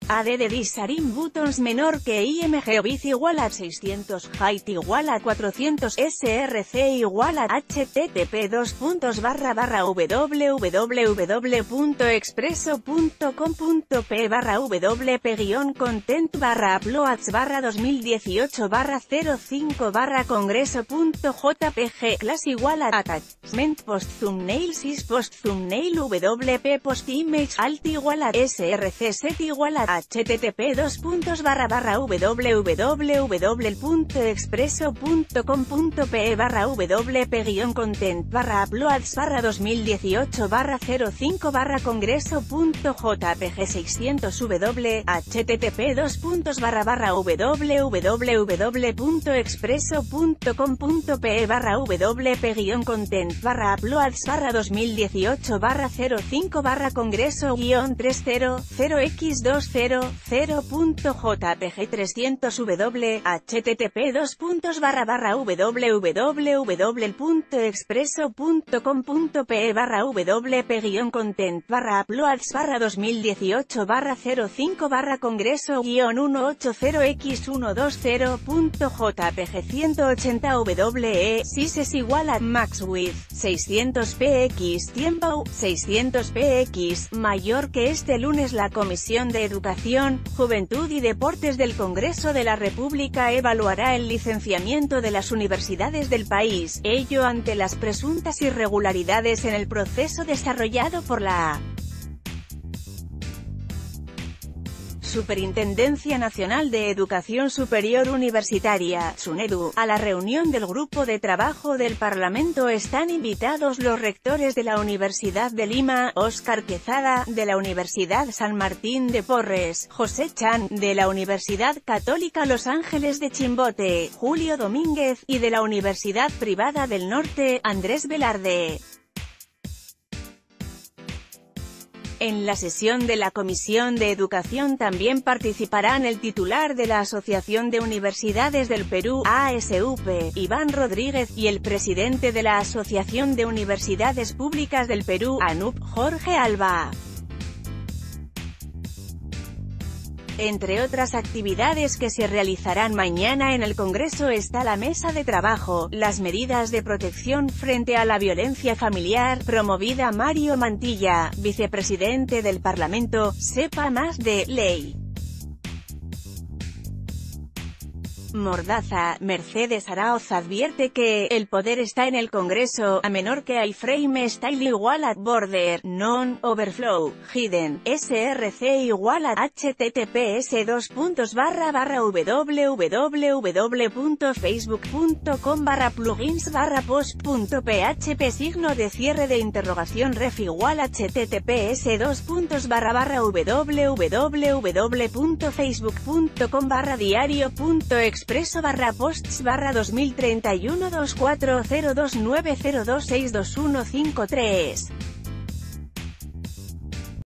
AD de Disarim Buttons menor que IMG Width igual a 600, Height igual a 400, SRC igual a http://www.expresso.com.p/uploads/2018/05/congreso.jpg class igual a attachment post thumbnail sys post thumbnail wp post image alt igual a src set igual a http://www.expresso.com.pe/uploads/2018/05/congreso.jpg 600w http://www.expresso.com.pe/uploads/2018/05/congreso-300-0x20.jpg 300w http://www.expresso.com.pe/uploads/2018/05/congreso-120x120.jpg 180w sys es igual a max width 600px tiempo 600px mayor que este lunes la Comisión de Educación, Juventud y Deportes del Congreso de la República evaluará el licenciamiento de las universidades del país, ello ante las presuntas irregularidades en el proceso desarrollado por la Superintendencia Nacional de Educación Superior Universitaria, SUNEDU. A la reunión del Grupo de Trabajo del Parlamento están invitados los rectores de la Universidad de Lima, Óscar Quezada, de la Universidad San Martín de Porres, José Chan, de la Universidad Católica Los Ángeles de Chimbote, Julio Domínguez, y de la Universidad Privada del Norte, Andrés Velarde. En la sesión de la Comisión de Educación también participarán el titular de la Asociación de Universidades del Perú, ASUP, Iván Rodríguez, y el presidente de la Asociación de Universidades Públicas del Perú, ANUP, Jorge Alba. Entre otras actividades que se realizarán mañana en el Congreso está la mesa de trabajo, las medidas de protección frente a la violencia familiar, promovida Mario Mantilla, vicepresidente del Parlamento. Sepa más de Ley Mordaza. Mercedes Araoz advierte que el poder está en el Congreso, a menor que iframe style igual a border, non, overflow, hidden, src igual a https://www.facebook.com/plugins/post.php signo de cierre de interrogación ref igual a https://www.facebook.com/diario.expreso/posts/2031 240290262153